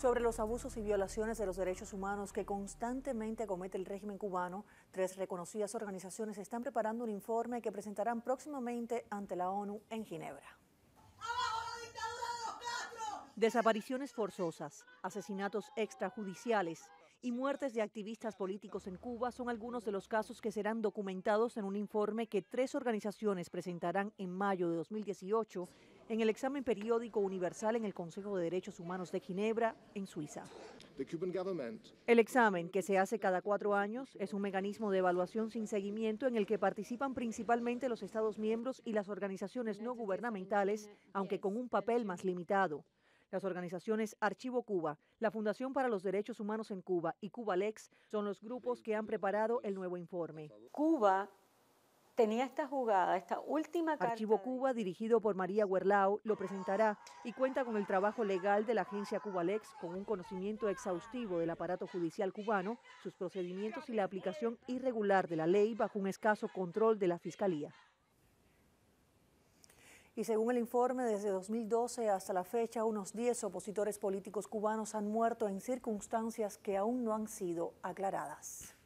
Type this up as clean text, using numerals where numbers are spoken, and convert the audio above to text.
Sobre los abusos y violaciones de los derechos humanos que constantemente comete el régimen cubano, 3 reconocidas organizaciones están preparando un informe que presentarán próximamente ante la ONU en Ginebra. Desapariciones forzosas, asesinatos extrajudiciales y muertes de activistas políticos en Cuba son algunos de los casos que serán documentados en un informe que 3 organizaciones presentarán en mayo de 2018 en el examen periódico universal en el Consejo de Derechos Humanos de Ginebra, en Suiza. El examen, que se hace cada 4 años, es un mecanismo de evaluación sin seguimiento en el que participan principalmente los Estados miembros y las organizaciones no gubernamentales, aunque con un papel más limitado. Las organizaciones Archivo Cuba, la Fundación para los Derechos Humanos en Cuba y Cubalex son los grupos que han preparado el nuevo informe. Cuba tenía esta jugada, esta última carta. Archivo Cuba, dirigido por María Huerlao, lo presentará y cuenta con el trabajo legal de la agencia Cubalex, con un conocimiento exhaustivo del aparato judicial cubano, sus procedimientos y la aplicación irregular de la ley bajo un escaso control de la Fiscalía. Y según el informe, desde 2012 hasta la fecha, unos 10 opositores políticos cubanos han muerto en circunstancias que aún no han sido aclaradas.